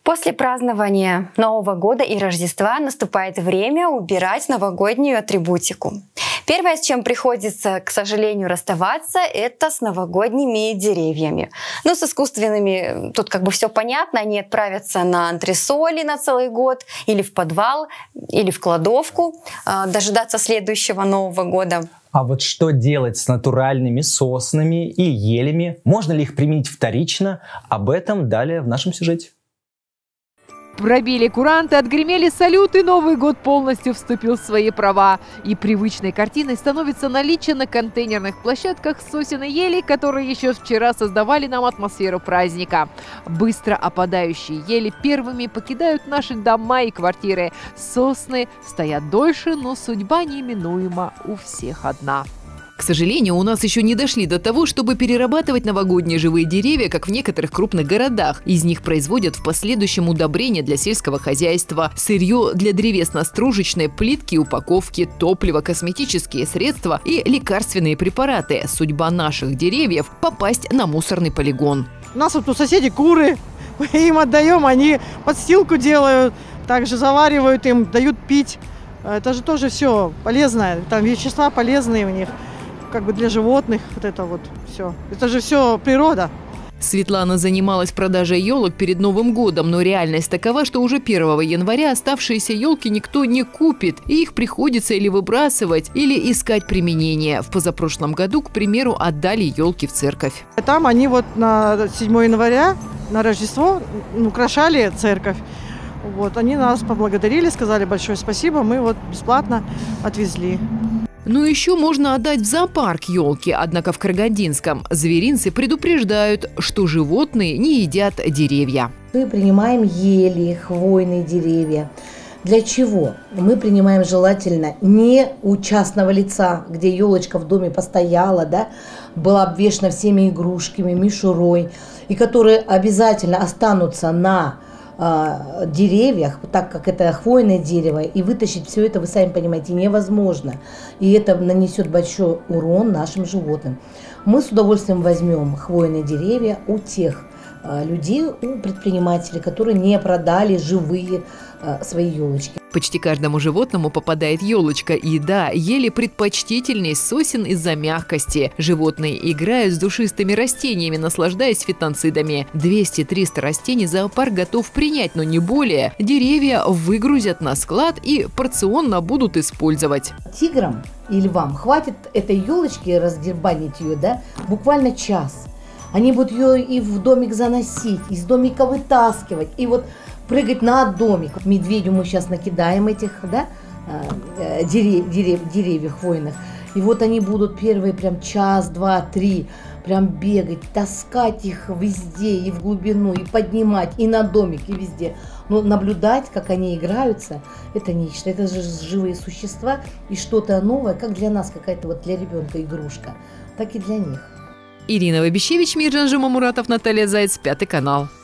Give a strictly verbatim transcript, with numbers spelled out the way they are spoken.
После празднования Нового года и Рождества наступает время убирать новогоднюю атрибутику. Первое, с чем приходится, к сожалению, расставаться, это с новогодними деревьями. Ну, с искусственными тут как бы все понятно. Они отправятся на антресоли на целый год, или в подвал, или в кладовку, дожидаться следующего Нового года. А вот что делать с натуральными соснами и елями? Можно ли их применить вторично? Об этом далее в нашем сюжете. Пробили куранты, отгремели салюты, Новый год полностью вступил в свои права. И привычной картиной становится наличие на контейнерных площадках сосен и елей, которые еще вчера создавали нам атмосферу праздника. Быстро опадающие ели первыми покидают наши дома и квартиры. Сосны стоят дольше, но судьба неминуема у всех одна. К сожалению, у нас еще не дошли до того, чтобы перерабатывать новогодние живые деревья, как в некоторых крупных городах. Из них производят в последующем удобрения для сельского хозяйства, сырье для древесно-стружечной плитки, упаковки, топливо, косметические средства и лекарственные препараты. Судьба наших деревьев – попасть на мусорный полигон. У нас вот у соседей куры, мы им отдаем, они подстилку делают, также заваривают им, дают пить. Это же тоже все полезное, там вещества полезные у них. Как бы для животных, вот это вот все. Это же все природа. Светлана занималась продажей елок перед Новым годом, но реальность такова, что уже первого января оставшиеся елки никто не купит, и их приходится или выбрасывать, или искать применение. В позапрошлом году, к примеру, отдали елки в церковь. Там они вот на седьмое января, на Рождество, украшали церковь. Вот, они нас поблагодарили, сказали большое спасибо, мы вот бесплатно отвезли. Ну еще можно отдать в зоопарк елки, однако в Карагандинском зверинцы предупреждают, что животные не едят деревья. Мы принимаем ели, хвойные деревья. Для чего? Мы принимаем желательно не у частного лица, где елочка в доме постояла, да, была обвешана всеми игрушками, мишурой, и которые обязательно останутся на деревьях, так как это хвойное дерево, и вытащить все это, вы сами понимаете, невозможно. И это нанесет большой урон нашим животным. Мы с удовольствием возьмем хвойные деревья у тех людей, у предпринимателей, которые не продали живые свои елочки. Почти каждому животному попадает елочка. И да, ели предпочтительней сосен из-за мягкости. Животные играют с душистыми растениями, наслаждаясь фитонцидами. двести-триста растений зоопарк готов принять, но не более. Деревья выгрузят на склад и порционно будут использовать. Тиграм и львам хватит этой елочки раздербанить ее, да, буквально час. Они будут ее и в домик заносить, из домика вытаскивать, и вот прыгать на домик. Медведю мы сейчас накидаем этих, да, дерев, дерев, деревьев хвойных. И вот они будут первые прям час, два, три прям бегать, таскать их везде, и в глубину, и поднимать, и на домик, и везде. Но наблюдать, как они играются, это нечто. Это же живые существа, и что-то новое, как для нас какая-то вот для ребенка игрушка, так и для них. Ирина Вабищевич, Миржан Жумамуратов, Наталья Заяц, Пятый канал.